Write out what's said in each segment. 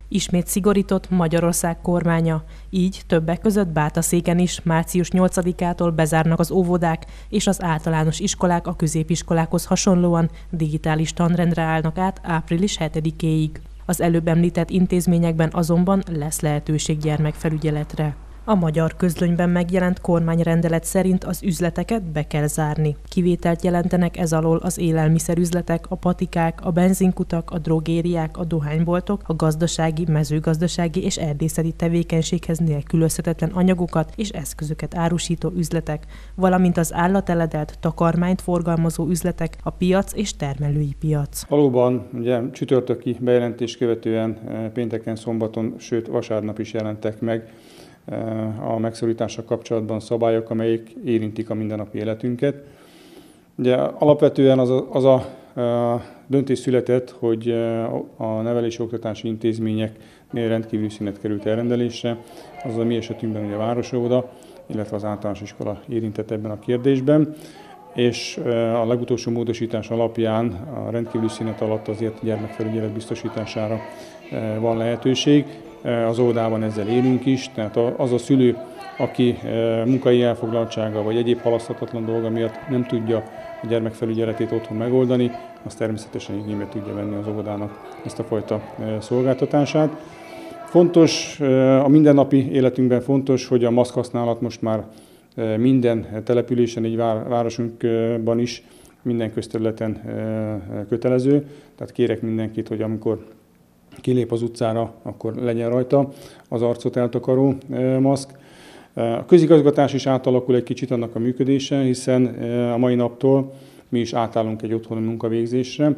Ismét szigorított Magyarország kormánya, így többek között Bátaszéken is március 8-ától bezárnak az óvodák és az általános iskolák a középiskolákhoz hasonlóan digitális tanrendre állnak át április 7-éig. Az előbb említett intézményekben azonban lesz lehetőség gyermekfelügyeletre. A Magyar Közlönyben megjelent kormányrendelet szerint az üzleteket be kell zárni. Kivételt jelentenek ez alól az élelmiszerüzletek, a patikák, a benzinkutak, a drogériák, a dohányboltok, a gazdasági, mezőgazdasági és erdészeti tevékenységhez nélkülözhetetlen anyagokat és eszközöket árusító üzletek, valamint az állateledelt, takarmányt forgalmazó üzletek, a piac és termelői piac. Valóban ugye csütörtöki bejelentést követően pénteken, szombaton, sőt vasárnap is jelentek meg a megszorítással kapcsolatban szabályok, amelyek érintik a mindennapi életünket. Ugye alapvetően az a döntés született, hogy a nevelési-oktatási intézményeknél rendkívüli szünet került elrendelésre, azaz a mi esetünkben ugye a városóvoda, illetve az általános iskola érintett ebben a kérdésben, és a legutolsó módosítás alapján a rendkívüli szünet alatt azért gyermekfelügyelet biztosítására van lehetőség. Az óvodában ezzel élünk is, tehát az a szülő, aki munkai elfoglaltsága vagy egyéb halaszthatatlan dolga miatt nem tudja a gyermekfelügyeletét otthon megoldani, az természetesen igénybe tudja venni az óvodának ezt a fajta szolgáltatását. Fontos, a mindennapi életünkben fontos, hogy a maszk használat most már minden településen, így városunkban is, minden közterületen kötelező. Tehát kérek mindenkit, hogy amikor kilép az utcára, akkor legyen rajta az arcot eltakaró maszk. A közigazgatás is átalakul egy kicsit annak a működése, hiszen a mai naptól mi is átállunk egy otthoni munkavégzésre.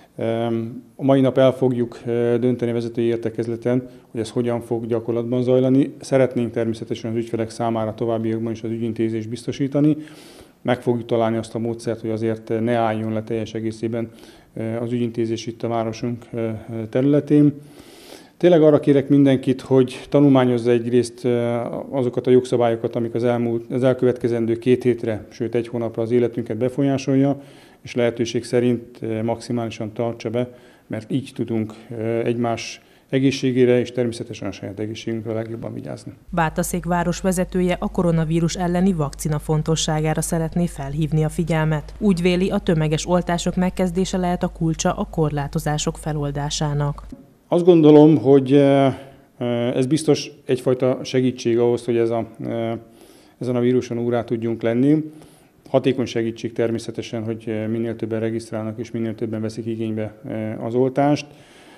A mai nap el fogjuk dönteni a vezetői értekezleten, hogy ez hogyan fog gyakorlatban zajlani. Szeretnénk természetesen az ügyfelek számára továbbiakban is az ügyintézést biztosítani. Meg fogjuk találni azt a módszert, hogy azért ne álljon le teljes egészében az ügyintézés itt a városunk területén. Tényleg arra kérek mindenkit, hogy tanulmányozza egyrészt azokat a jogszabályokat, amik az elkövetkezendő 2 hétre, sőt 1 hónapra az életünket befolyásolja, és lehetőség szerint maximálisan tartsa be, mert így tudunk egymás egészségére és természetesen a saját egészségünkre a legjobban vigyázni. Bátaszék városvezetője a koronavírus elleni vakcina fontosságára szeretné felhívni a figyelmet. Úgy véli, a tömeges oltások megkezdése lehet a kulcsa a korlátozások feloldásának. Azt gondolom, hogy ez biztos egyfajta segítség ahhoz, hogy ezen a víruson úrrá tudjunk lenni. Hatékony segítség természetesen, hogy minél többen regisztrálnak és minél többen veszik igénybe az oltást.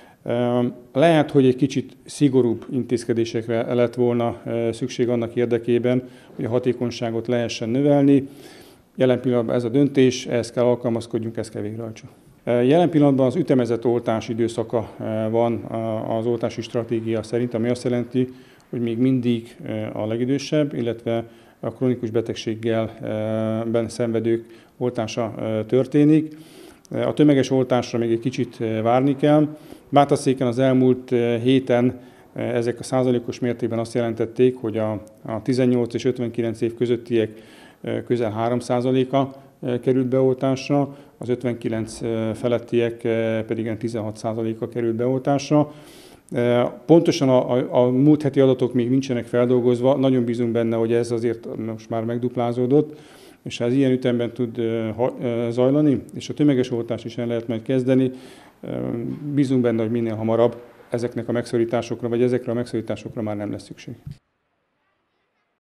Lehet, hogy egy kicsit szigorúbb intézkedésekre lett volna szükség annak érdekében, hogy a hatékonyságot lehessen növelni. Jelen pillanatban ez a döntés, ehhez kell alkalmazkodjunk, ezt kell végrehajtsuk. Jelen pillanatban az ütemezett oltás időszaka van az oltási stratégia szerint, ami azt jelenti, hogy még mindig a legidősebb, illetve a krónikus betegséggel szenvedők oltása történik. A tömeges oltásra még egy kicsit várni kell. Bátaszéken az elmúlt héten ezek a százalékos mértékben azt jelentették, hogy a 18 és 59 év közöttiek közel 3%-a került beoltásra, az 59 felettiek pedig 16%-a került beoltásra. Pontosan a múlt heti adatok még nincsenek feldolgozva, nagyon bízunk benne, hogy ez azért most már megduplázódott, és ha ez ilyen ütemben tud zajlani, és a tömeges oltást is el lehet majd kezdeni, bízunk benne, hogy minél hamarabb ezekre a megszorításokra már nem lesz szükség.